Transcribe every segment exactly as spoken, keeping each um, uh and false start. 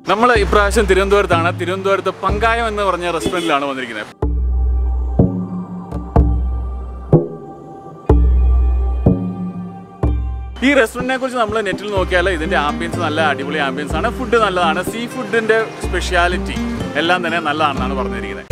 നമ്മൾ ഇപ്രാവശ്യം തിരുവനന്തപുരത്താണ്. തിരുവനന്തപുരത്ത് പങ്കായം എന്ന് പറഞ്ഞ റെസ്റ്റോറൻറ്റിലാണ് വന്നിരിക്കുന്നത്. ഈ റെസ്റ്റോറൻറ്റിനെ കുറിച്ച് നമ്മൾ നെറ്റിൽ നോക്കിയാൽ ഇതിൻ്റെ ആംബിയൻസ് നല്ല അടിപൊളി ആംബിയൻസ് ആണ്. ഫുഡ് നല്ലതാണ്. സീ ഫുഡിൻ്റെ സ്പെഷ്യാലിറ്റി എല്ലാം തന്നെ നല്ലതാണെന്നാണ് പറഞ്ഞിരിക്കുന്നത്.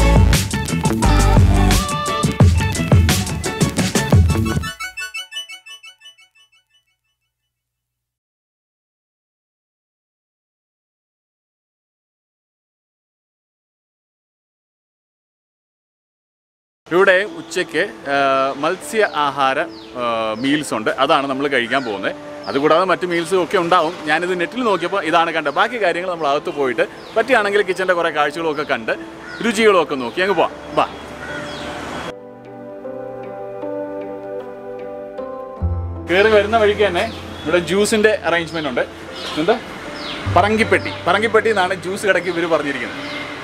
ഇവിടെ ഉച്ചയ്ക്ക് മത്സ്യ ആഹാര മീൽസ് ഉണ്ട്. അതാണ് നമ്മൾ കഴിക്കാൻ പോകുന്നത്. അതുകൂടാതെ മറ്റ് മീൽസും ഒക്കെ ഉണ്ടാവും. ഞാനിത് നെറ്റിൽ നോക്കിയപ്പോൾ ഇതാണ് കണ്ടത്. ബാക്കി കാര്യങ്ങൾ നമ്മൾ അകത്ത് പോയിട്ട് പറ്റുകയാണെങ്കിൽ കിച്ചൻ്റെ കുറേ കാഴ്ചകളൊക്കെ കണ്ട് രുചികളൊക്കെ നോക്കി അങ്ങ് പോവാം. ബാ. കയറി വരുന്ന വഴിക്ക് തന്നെ ഇവിടെ ജ്യൂസിൻ്റെ അറേഞ്ച്മെൻ്റ് ഉണ്ട്. എന്താ പറങ്കിപ്പെട്ടി പറങ്കിപ്പെട്ടി എന്നാണ് ജ്യൂസ് കടയ്ക്ക് ഇവർ പറഞ്ഞിരിക്കുന്നത്.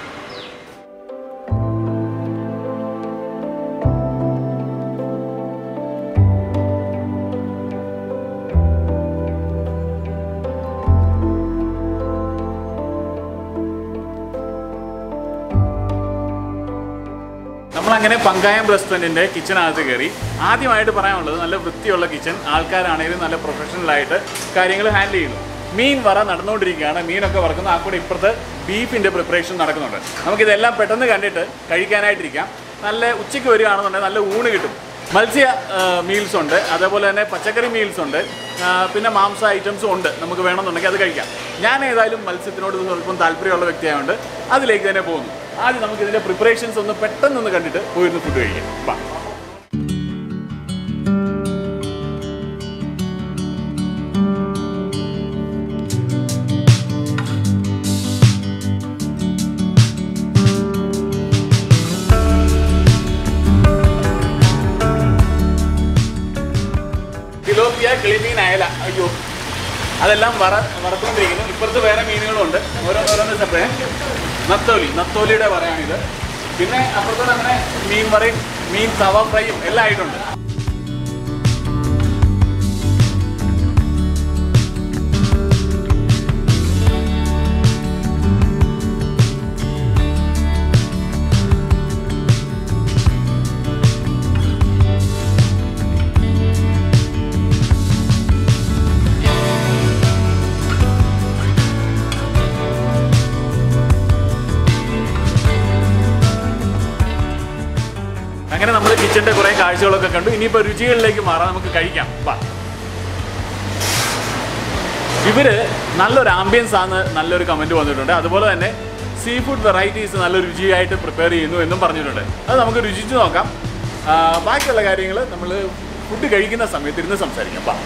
നമ്മളങ്ങനെ പങ്കായം റെസ്റ്റോറൻറ്റിൻ്റെ കിച്ചണകത്ത് കയറി. ആദ്യമായിട്ട് പറയാനുള്ളത് നല്ല വൃത്തിയുള്ള കിച്ചൺ. ആൾക്കാരാണെങ്കിലും നല്ല പ്രൊഫഷണലായിട്ട് കാര്യങ്ങൾ ഹാൻഡിൽ ചെയ്യുന്നു. മീൻ വറ നടന്നുകൊണ്ടിരിക്കുകയാണ്. മീനൊക്കെ വറക്കുന്നു. ആ കൂടെ ഇപ്പുറത്ത് ബീഫിൻ്റെ പ്രിപ്പറേഷൻ നടക്കുന്നുണ്ട്. നമുക്കിതെല്ലാം പെട്ടെന്ന് കണ്ടിട്ട് കഴിക്കാനായിട്ടിരിക്കാം. നല്ല ഉച്ചയ്ക്ക് വരികയാണെന്നുണ്ടെങ്കിൽ നല്ല ഊണ് കിട്ടും. മത്സ്യ മീൽസ് ഉണ്ട്, അതേപോലെ തന്നെ പച്ചക്കറി മീൽസ് ഉണ്ട്, പിന്നെ മാംസ ഐറ്റംസും ഉണ്ട്. നമുക്ക് വേണമെന്നുണ്ടെങ്കിൽ അത് കഴിക്കാം. ഞാൻ ഏതായാലും മത്സ്യത്തിനോട് സ്വല്പം താല്പര്യമുള്ള വ്യക്തിയായതുകൊണ്ട് അതിലേക്ക് തന്നെ പോകുന്നു. ആദ്യം നമുക്ക് ഇതിൻ്റെ പ്രിപ്പറേഷൻസ് ഒന്ന് പെട്ടെന്നൊന്ന് കണ്ടിട്ട് പോയിരുന്ന് ഫുഡ് കഴിക്കാം. വാ. തിലോപ്പിയ, കിളിമീൻ, അയല, അയ്യോ അതെല്ലാം വറ വറുത്തുകൊണ്ടിരിക്കുന്നു. ഇപ്പുറത്ത് വേറെ മീനുകളുണ്ട്. ഓരോന്നോരോന്ന് സെപ്പറേറ്റ്. നത്തോലി നത്തോലിയുടെ വറയാണിത്. പിന്നെ അപ്പുറത്തോടെ അങ്ങനെ മീൻ വറയും മീൻ തവ ഫ്രൈയും എല്ലാം ആയിട്ടുണ്ട്. അങ്ങനെ നമ്മൾ കിച്ചൻ്റെ കുറേ കാഴ്ചകളൊക്കെ കണ്ടു. ഇനിയിപ്പോൾ രുചികളിലേക്ക് മാറാം. നമുക്ക് കഴിക്കാം. വാ. ഇവര് നല്ലൊരു ആംബിയൻസ് ആണ് നല്ലൊരു കമൻറ്റ് വന്നിട്ടുണ്ട്. അതുപോലെ തന്നെ സീ ഫുഡ് വെറൈറ്റീസ് നല്ല രുചിയായിട്ട് പ്രിപ്പയർ ചെയ്യുന്നു എന്നും പറഞ്ഞിട്ടുണ്ട്. അത് നമുക്ക് രുചിച്ച് നോക്കാം. ബാക്കിയുള്ള കാര്യങ്ങൾ നമ്മൾ ഫുഡ് കഴിക്കുന്ന സമയത്ത് ഇരുന്ന് സംസാരിക്കാം. വാ.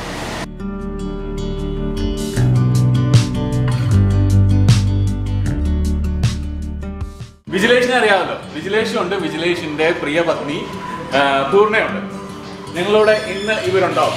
വിജിലേഷിനെ അറിയാമല്ലോ. വിജിലേഷ് ഉണ്ട്. വിജിലേഷിൻ്റെ പ്രിയ പത്നി പൂർണ്ണയുണ്ട്. ഞങ്ങളിവിടെ ഇന്ന് ഇവരുണ്ടാവും.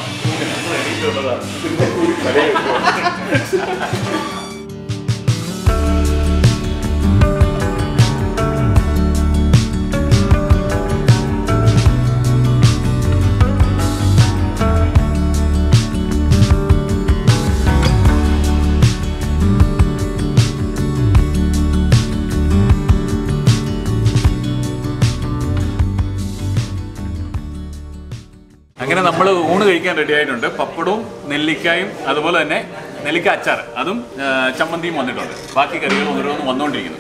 അങ്ങനെ നമ്മൾ ഊണ് കഴിക്കാൻ റെഡി ആയിട്ടുണ്ട്. പപ്പടവും നെല്ലിക്കായും അതുപോലെ തന്നെ നെല്ലിക്ക അച്ചാർ അതും ചമ്മന്തിയും വന്നിട്ടുണ്ട്. ബാക്കി കറികൾ ഓരോന്നും വന്നുകൊണ്ടിരിക്കുന്നു.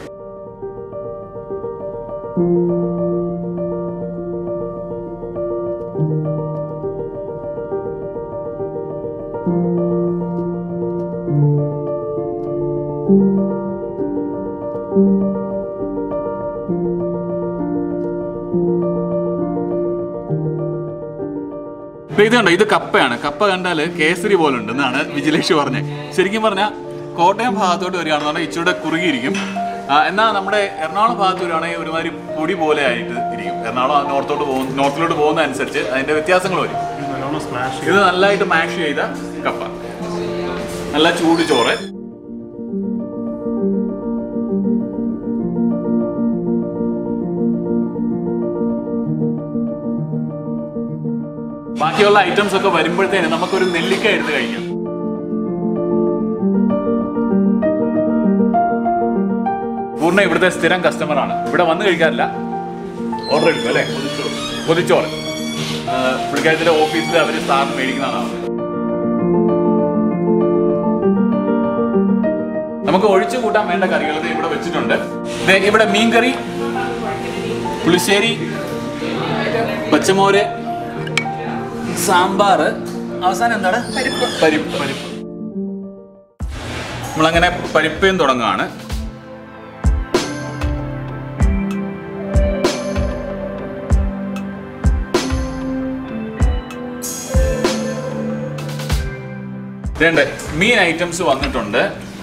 ഇത് കണ്ടോ, ഇത് കപ്പയാണ്. കപ്പ കണ്ടാൽ കേസരി പോലെ ഉണ്ട് എന്നാണ് വിജിലേഷ് പറഞ്ഞത്. ശരിക്കും പറഞ്ഞാൽ കോട്ടയം ഭാഗത്തോട്ട് വരികയാണെന്നുണ്ടെങ്കിൽ ഇച്ചിരി കുറുകിയിരിക്കും. എന്നാൽ നമ്മുടെ എറണാകുളം ഭാഗത്ത് വരികയാണെങ്കിൽ ഒരുമാതിരി പൊടി പോലെ ആയിട്ട് ഇരിക്കും. എറണാകുളം നോർത്തോട്ട് പോകുന്ന നോർത്തിലോട്ട് പോകുന്ന അനുസരിച്ച് അതിൻ്റെ വ്യത്യാസങ്ങൾ വരും. ഇത് നല്ലതായിട്ട് മാഷ് ചെയ്ത കപ്പ, നല്ല ചൂട് ചോറ്. ബാക്കിയുള്ള ഐറ്റംസ് ഒക്കെ വരുമ്പോഴത്തേന് നമുക്കൊരു നെല്ലിക്ക എടുത്ത് കഴിക്കാം. പൂർണ്ണ ഇവിടുത്തെ സ്ഥിരം കസ്റ്റമറാണ്. ഇവിടെ വന്ന് കഴിക്കാറില്ല, ഓർഡർ എടുക്കും അല്ലേ? പൊതിച്ചോറ് പുള്ളിക്കാരത്തിൻ്റെ ഓഫീസിൽ അവർ സാറിന് മേടിക്കുന്നതാണ്. നമുക്ക് ഒഴിച്ചു കൂട്ടാൻ വേണ്ട കറികൾ ഇവിടെ വെച്ചിട്ടുണ്ട്. ഇവിടെ മീൻകറി, പുളിശ്ശേരി, പച്ചമോര്, സാമ്പാർ, അവസാനം എന്താണ്? പരിപ്പ്. പരിപ്പ് പരിപ്പ് നമ്മളങ്ങനെ പരിപ്പയും തുടങ്ങുകയാണ്. രണ്ട് മീൻ ഐറ്റംസ് വന്നിട്ടുണ്ട്.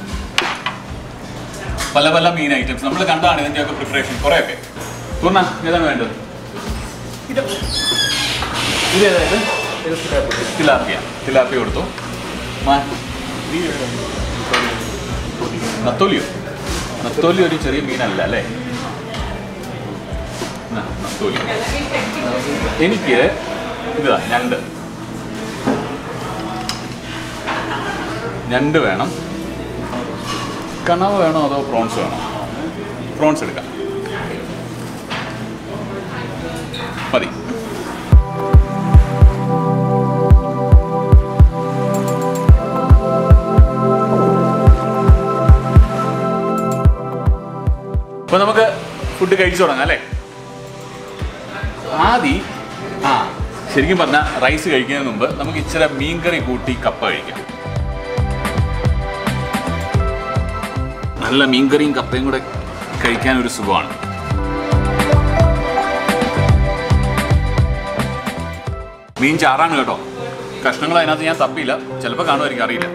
പല പല മീൻ ഐറ്റംസ് നമ്മൾ കണ്ടാണ് ഇതിൻ്റെയൊക്കെ പ്രിപ്പറേഷൻ കുറേയൊക്കെ. പൂർണ്ണ ഏതാണ് വേണ്ടത്? ഇത് ഏതായത്? തിലാപ്പിയ. തിലാപ്പിയ കൊടുത്തു. നത്തോലിയോ? നത്തോലി ഒരു ചെറിയ മീനല്ല അല്ലേ? നത്തോലി. എനിക്ക് ഇതാ ഞണ്ട് ഞണ്ട് വേണം. കണവ വേണോ അതോ പ്രോൺസ് വേണോ? പ്രോൺസ് എടുക്കാം, മതി. അപ്പൊ നമുക്ക് ഫുഡ് കഴിച്ചു തുടങ്ങാം അല്ലേ? ആദ്യം ആ ശരിക്കും പറഞ്ഞാൽ റൈസ് കഴിക്കുന്നതിന് മുമ്പ് നമുക്ക് ഇച്ചിരി മീൻകറി കൂട്ടി കപ്പ കഴിക്കാം. നല്ല മീൻകറിയും കപ്പയും കൂടെ കഴിക്കാൻ ഒരു സുഖമാണ്. മീൻ ചാറാണ് കേട്ടോ. കഷ്ണങ്ങൾ അതിനകത്ത് ഞാൻ തപ്പിയില്ല, ചിലപ്പോൾ കാണുമായിരിക്കും, അറിയില്ല.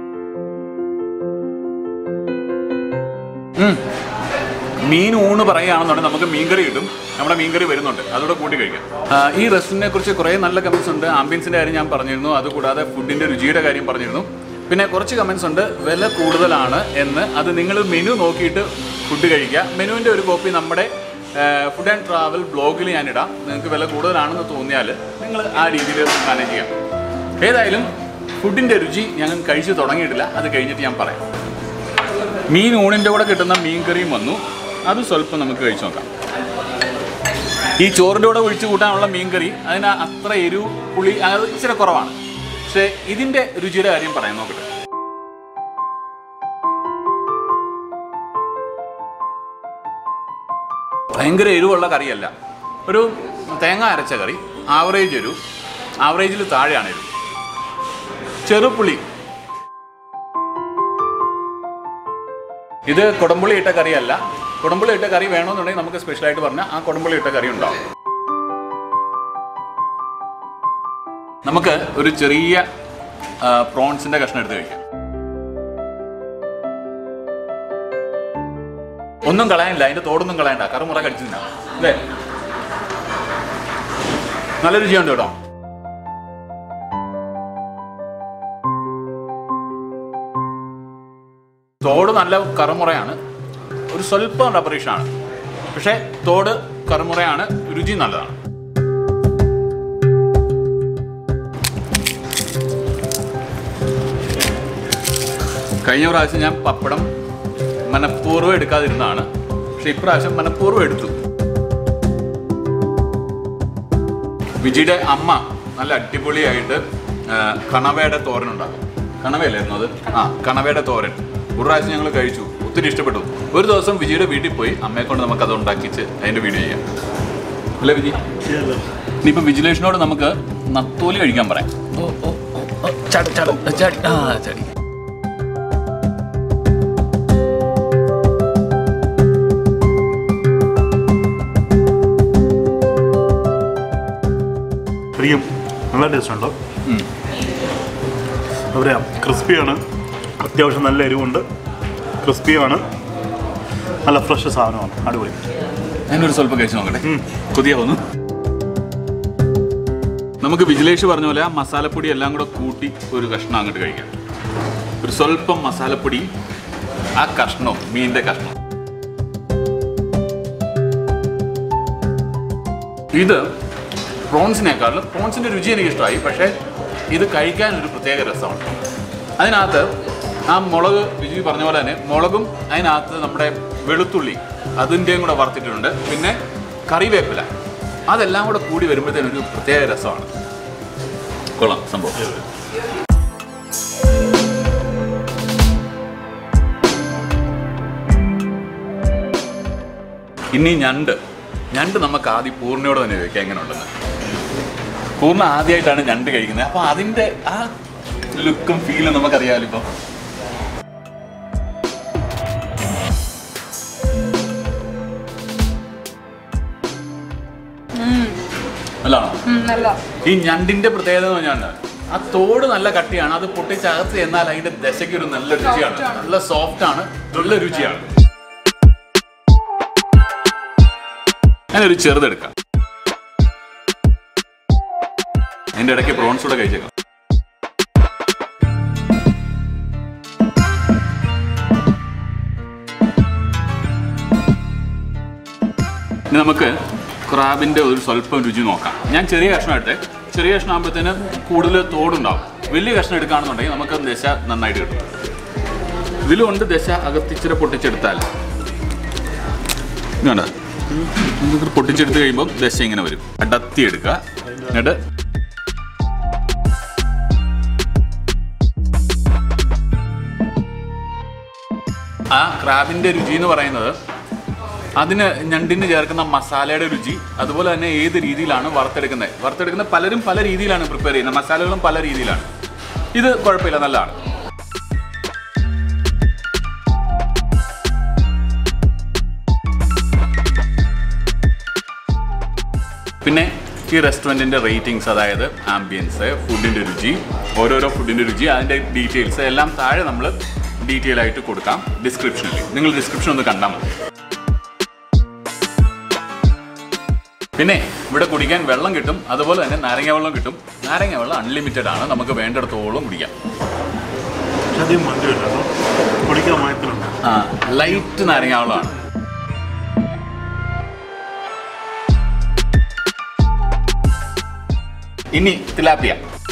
മീൻ ഊണ് പറയുകയാണെന്നുണ്ടെങ്കിൽ നമുക്ക് മീൻകറി കിട്ടും. നമ്മുടെ മീൻകറി വരുന്നുണ്ട്, അതോടെ കൂട്ടി കഴിക്കാം. ഈ റെസ്റ്റോറൻറ്റിനെ കുറിച്ച് കുറേ നല്ല കമൻസ് ഉണ്ട്. ആംബിയൻസിൻ്റെ കാര്യം ഞാൻ പറഞ്ഞിരുന്നു, അതുകൂടാതെ ഫുഡിൻ്റെ രുചിയുടെ കാര്യം പറഞ്ഞിരുന്നു. പിന്നെ കുറച്ച് കമൻസ് ഉണ്ട് വില കൂടുതലാണ് എന്ന്. അത് നിങ്ങൾ മെനു നോക്കിയിട്ട് ഫുഡ് കഴിക്കുക. മെനുവിൻ്റെ ഒരു കോപ്പി നമ്മുടെ ഫുഡ് ആൻഡ് ട്രാവൽ ബ്ലോഗിൽ ഞാനിടാം. നിങ്ങൾക്ക് വില കൂടുതലാണെന്ന് തോന്നിയാൽ നിങ്ങൾ ആ രീതിയിൽ മാനേജ് ചെയ്യാം. ഏതായാലും ഫുഡിൻ്റെ രുചി ഞങ്ങൾ കഴിച്ച് തുടങ്ങിയിട്ടില്ല, അത് കഴിഞ്ഞിട്ട് ഞാൻ പറയാം. മീൻ ഊണിൻ്റെ കൂടെ കിട്ടുന്ന മീൻ കറിയും വന്നു, അത് സ്വല്പം നമുക്ക് കഴിച്ചു നോക്കാം. ഈ ചോറിൻ്റെ കൂടെ ഒഴിച്ചു കൂട്ടാനുള്ള മീൻ കറി അതിന് അത്ര എരിവ് പുളി അത് ഇച്ചിരി കുറവാണ്. പക്ഷേ ഇതിൻ്റെ രുചിയുടെ കാര്യം പറയാൻ നോക്കട്ടെ. ഭയങ്കര എരിവുള്ള കറിയല്ല, ഒരു തേങ്ങ അരച്ച കറി. ആവറേജ് എരിവ്, ആവറേജിൽ താഴെയാണ് എരിവ്. ചെറുപുളി. ഇത് കുടംപുളി ഇട്ട കറിയല്ല. കുടംപുളി ഇട്ട കറി വേണമെന്നുണ്ടെങ്കിൽ നമുക്ക് സ്പെഷ്യലായിട്ട് പറഞ്ഞാൽ ആ കുടംപുളി ഇട്ട കറി ഉണ്ടാവും. നമുക്ക് ഒരു ചെറിയ പ്രോൺസിന്റെ കഷ്ണം എടുത്ത് കഴിക്കാം. ഒന്നും കളയാനില്ല, അതിന്റെ തോടൊന്നും കളയണ്ട, കറുമുറ കടിച്ചില്ല അല്ലേ? നല്ല രുചിയുണ്ട് കേട്ടോ. തോട് നല്ല കറുമുറയാണ്, ഒരു സ്വല്പം റബ്ബറിഷാണ്, പക്ഷേ തോട് കറുമുറയാണ്, രുചി നല്ലതാണ്. കഴിഞ്ഞ പ്രാവശ്യം ഞാൻ പപ്പടം മനഃപൂർവ്വം എടുക്കാതിരുന്നതാണ്, പക്ഷെ ഇപ്രാവശ്യം മനഃപൂർവ്വം എടുത്തു. വിജിയുടെ അമ്മ നല്ല അടിപൊളിയായിട്ട് കണവയുടെ തോരൻ ഉണ്ടാക്കും. കണവയല്ലായിരുന്നു അത്? ആ, കണവയുടെ തോരൻ ഒരു പ്രാവശ്യം ഞങ്ങൾ കഴിച്ചു, ഒത്തിരി ഇഷ്ടപ്പെട്ടു. ഒരു ദിവസം വിജിയുടെ വീട്ടിൽ പോയി അമ്മയെ കൊണ്ട് നമുക്ക് അത് ഉണ്ടാക്കിച്ച് അതിൻ്റെ വീഡിയോ ചെയ്യാം അല്ലേ വിജി? ഇനിയിപ്പോൾ വിജിലേഷനോട് നമുക്ക് നത്തോലി കഴിക്കാൻ പറയാം. ഓ ഓ ഓ ചാടി ചാടി ചാടി ആ ചാടി. ശരിക്കും നല്ല ടേസ്റ്റ് ഉണ്ടോ? എന്താ പറയുക, ക്രിസ്പിയാണ്, അത്യാവശ്യം നല്ല എരിവുണ്ട്, ക്രിസ്പിയാണ്, നല്ല ഫ്രഷ് സാധനമാണ്, അടിപൊളി. ഞാനൊരു സ്വല്പം കഴിച്ചു നോക്കട്ടെ, കൊതിയ വന്നു. നമുക്ക് വിജിലേഷ് പറഞ്ഞ പോലെ ആ മസാലപ്പൊടി എല്ലാം കൂടെ കൂട്ടി ഒരു കഷ്ണം അങ്ങോട്ട് കഴിക്കാം. ഒരു സ്വല്പം മസാലപ്പൊടി, ആ കഷ്ണവും മീനിൻ്റെ കഷ്ണം. ഇത് പ്രോൺസിനേക്കാളും പ്രോൺസിൻ്റെ രുചി എനിക്ക് ഇഷ്ടമായി, പക്ഷേ ഇത് കഴിക്കാൻ ഒരു പ്രത്യേക രസമാണ്. അതിനകത്ത് ആ മുളക്, വിജി പറഞ്ഞ പോലെ തന്നെ മുളകും അതിനകത്ത് നമ്മുടെ വെളുത്തുള്ളി അതിൻ്റെയും കൂടെ വറുത്തിട്ടുണ്ട്, പിന്നെ കറിവേപ്പില, അതെല്ലാം കൂടെ കൂടി വരുമ്പോഴത്തേനും ഒരു പ്രത്യേക രസമാണ്. കൊള്ളാം സംഭവം. ഇനി ഞണ്ട് ഞണ്ട് നമുക്ക് ആദ്യം പൂർണ്ണയോട് തന്നെ ചോദിക്കാം എങ്ങനെ ഉണ്ടെന്ന്. പൂർണ്ണ ആദ്യമായിട്ടാണ് ഞണ്ട് കഴിക്കുന്നത്, അപ്പോൾ അതിൻ്റെ ആ ലുക്കും ഫീലും നമുക്കറിയാമല്ലോ. ഇപ്പം നല്ലതാണോ? ഈ ഞണ്ടിന്റെ പ്രത്യേകത എന്ന് പറഞ്ഞാൽ ആ തോട് നല്ല കട്ടിയാണ്, അത് പൊട്ടിച്ചകത്ത് എന്നാൽ അതിന്റെ ദശയ്ക്ക് ഒരു നല്ല രുചിയാണ്, നല്ല സോഫ്റ്റ് ആണ്, നല്ല രുചിയാണ്. ഞാനൊരു ചെറുതെടുക്കാം, അതിന്റെ ഇടയ്ക്ക് പ്രോൺസ് കൂടെ കഴിച്ചേക്കാം. ഇനി നമുക്ക് ക്രാബിൻ്റെ ഒരു സ്വല്പം രുചി നോക്കാം. ഞാൻ ചെറിയ കഷ്ണമായിട്ട്, ചെറിയ കഷ്ണം ആകുമ്പോഴത്തേന് കൂടുതൽ തോടുണ്ടാവും. വലിയ കഷ്ണം എടുക്കുകയാണെന്നുണ്ടെങ്കിൽ നമുക്ക് ദശ നന്നായിട്ട് കിട്ടും. ഇതിലുകൊണ്ട് ദശ അകത്തിച്ചിരി പൊട്ടിച്ചെടുത്താൽ ഇതുണ്ട്, നമുക്ക് പൊട്ടിച്ചെടുത്ത് കഴിയുമ്പോൾ ദശ ഇങ്ങനെ വരും. അടത്തി എടുക്കുക, എന്നിട്ട് ആ ക്രാബിൻ്റെ രുചി എന്ന് പറയുന്നത് അതിന് ഞണ്ടിന് ചേർക്കുന്ന മസാലയുടെ രുചി, അതുപോലെ തന്നെ ഏത് രീതിയിലാണ് വറുത്തെടുക്കുന്നത്. വറുത്തെടുക്കുന്നത് പലരും പല രീതിയിലാണ് പ്രിപ്പയർ ചെയ്യുന്നത്, മസാലകളും പല രീതിയിലാണ്. ഇത് കുഴപ്പമില്ല, നല്ലതാണ്. പിന്നെ ഈ റെസ്റ്റോറൻറ്റിൻ്റെ റേറ്റിംഗ്സ്, അതായത് ആംബിയൻസ്, ഫുഡിൻ്റെ രുചി, ഓരോരോ ഫുഡിൻ്റെ രുചി, അതിൻ്റെ ഡീറ്റെയിൽസ് എല്ലാം താഴെ നമ്മൾ ഡീറ്റെയിൽ ആയിട്ട് കൊടുക്കാം ഡിസ്ക്രിപ്ഷനിൽ. നിങ്ങൾ ഡിസ്ക്രിപ്ഷൻ ഒന്ന് കണ്ടാൽ മതി. പിന്നെ ഇവിടെ കുടിക്കാൻ വെള്ളം കിട്ടും, അതുപോലെ തന്നെ നാരങ്ങ വെള്ളം കിട്ടും. നാരങ്ങ വെള്ളം അൺലിമിറ്റഡ് ആണ്, നമുക്ക് വേണ്ടിടത്തോളം കുടിക്കാം. ആ ലൈറ്റ് നാരങ്ങ വെള്ളമാണ്. ഇനി തിലാപ്പിയ.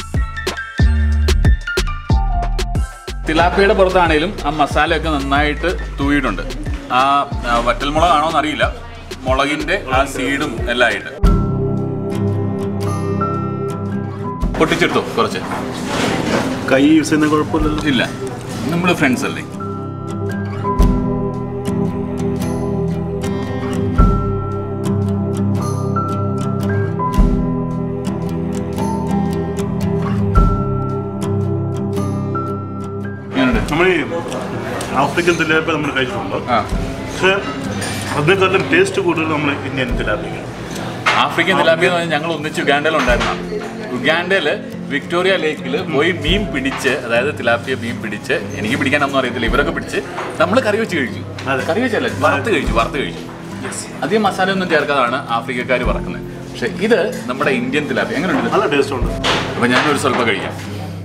തിലാപ്പിയുടെ പുറത്താണേലും ആ മസാലയൊക്കെ നന്നായിട്ട് തൂയിട്ടുണ്ട്. ആ വറ്റൽമുളകാണോ എന്നറിയില്ല, മുളകിന്റെ ആ സീഡും എല്ലാം ആയിട്ട്. പൊട്ടിച്ചെടുത്തോ കുറച്ച്? കൈ യൂസ് ചെയ്യുന്ന കുഴപ്പമില്ലല്ലോ. ഇല്ല, നമ്മൾ ഫ്രണ്ട്സ് അല്ലേ. നമ്മൾ ഈ ആഫ്രിക്കൻ തിലാപ്പിയ നമ്മൾ കഴിച്ചിട്ടുണ്ടോ? പക്ഷെ അതിനെക്കാളും ടേസ്റ്റ് കൂടുതൽ നമ്മൾ ഇന്ത്യൻ തിലാപ്പിയ. ആഫ്രിക്കൻ തിലാപ്പിയ എന്ന് പറഞ്ഞാൽ ഞങ്ങൾ ഒന്നിച്ച് ഉഗാണ്ടയിലുണ്ടായിരുന്നു. ഉഗാണ്ടയിൽ വിക്ടോറിയ ലേക്കിൽ പോയി മീൻ പിടിച്ച്, അതായത് തിലാപ്പിയ മീൻ പിടിച്ച്, എനിക്ക് പിടിക്കാനൊന്നും അറിയത്തില്ല, ഇവരൊക്കെ പിടിച്ച് നമ്മൾ കറി വെച്ച് കഴിച്ചു. കറി വെച്ചല്ല, വറുത്ത് കഴിച്ചു വറുത്ത് കഴിച്ചു അധികം മസാല ഒന്നും ചേർക്കാതാണ് ആഫ്രിക്കക്കാർ വറക്കുന്നത്. പക്ഷെ ഇത് നമ്മുടെ ഇന്ത്യൻ തിലാപ്പിയ. എങ്ങനെയുണ്ട്? നല്ല ടേസ്റ്റ് ഉണ്ട്. അപ്പം ഞാനൊരു സ്വല്പം കഴിക്കാം.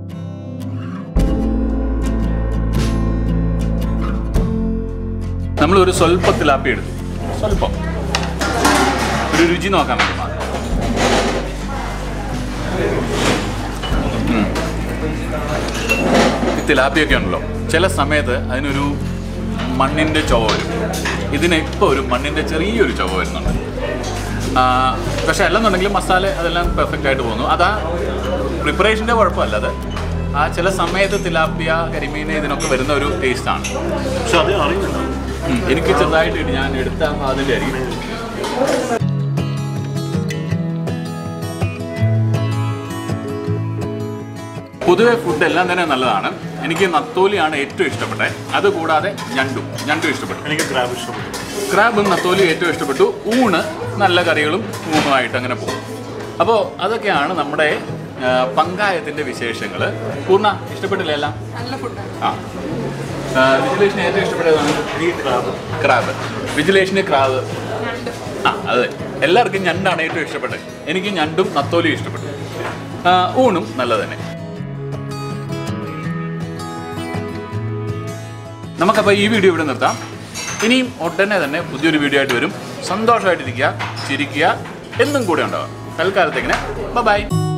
നമ്മളൊരു സ്വല്പം തിലാപ്പി എടുത്തു, സ്വല്പം ഒരു രുചി നോക്കാൻ വേണ്ടി മാത്രം. ഈ തിലാപ്പിയൊക്കെ ഉണ്ടല്ലോ, ചില സമയത്ത് അതിനൊരു മണ്ണിൻ്റെ ചുവ വരും. ഇതിന് ഇപ്പോൾ ഒരു മണ്ണിൻ്റെ ചെറിയൊരു ചുവ വരുന്നുണ്ട്. പക്ഷെ അല്ലെന്നുണ്ടെങ്കിൽ മസാല അതെല്ലാം പെർഫെക്റ്റ് ആയിട്ട് പോകുന്നു. അതാ പ്രിപ്പറേഷൻ്റെ കുഴപ്പമല്ല, അത് ആ ചില സമയത്ത് തിലാപ്പിയ, കരിമീൻ ഇതിനൊക്കെ വരുന്ന ഒരു ടേസ്റ്റാണ്. പക്ഷെ അത് അറിയില്ല, എനിക്ക് ചെറുതായിട്ട് ഞാൻ എടുത്ത അതിൻ്റെ ആയിരിക്കും. പൊതുവെ ഫുഡ് എല്ലാം തന്നെ നല്ലതാണ്. എനിക്ക് നത്തോലിയാണ് ഏറ്റവും ഇഷ്ടപ്പെട്ടത്. അതുകൂടാതെ ഞണ്ടും ഞണ്ടും ഇഷ്ടപ്പെട്ടു. എനിക്ക് ക്രാബ് ഇഷ്ടപ്പെട്ടു. ക്രാബും നത്തോലിയും ഏറ്റവും ഇഷ്ടപ്പെട്ടു. ഊണ് നല്ല കറികളും ഊണുമായിട്ട് അങ്ങനെ പോകും. അപ്പോൾ അതൊക്കെയാണ് നമ്മുടെ പങ്കായത്തിൻ്റെ വിശേഷങ്ങൾ. പൂർണ്ണ ഇഷ്ടപ്പെട്ടില്ല എല്ലാം? ആ, വിജിലേഷന് ഏറ്റവും ഇഷ്ടപ്പെട്ടതാണ് ക്രാബ്. വിജിലേഷന് ക്രാബ്. ആ അതെ, എല്ലാവർക്കും ഞണ്ടാണ് ഏറ്റവും ഇഷ്ടപ്പെട്ടത്. എനിക്ക് ഞണ്ടും നത്തോലിയും ഇഷ്ടപ്പെട്ടു. ഊണും നല്ല തന്നെ. നമുക്കപ്പോൾ ഈ വീഡിയോ ഇവിടെ നിർത്താം. ഇനിയും ഉടനെ തന്നെ പുതിയൊരു വീഡിയോ ആയിട്ട് വരും. സന്തോഷമായിട്ടിരിക്കുക, ചിരിക്കുക, എന്നും കൂടെ ഉണ്ടാവുക. തൽക്കാലത്തേക്കിന് ബൈ.